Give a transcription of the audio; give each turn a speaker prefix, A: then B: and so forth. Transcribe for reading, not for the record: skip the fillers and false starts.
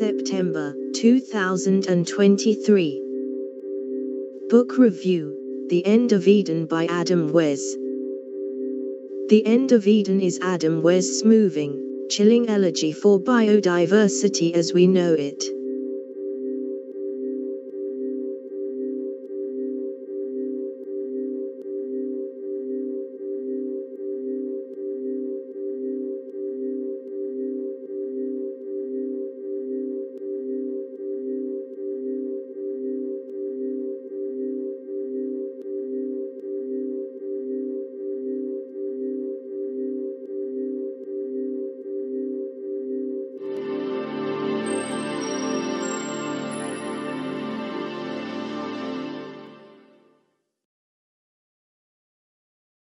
A: September 2023. Book Review: The End of Eden by Adam Welz. The End of Eden is Adam Welz's moving, chilling elegy for biodiversity as we know it.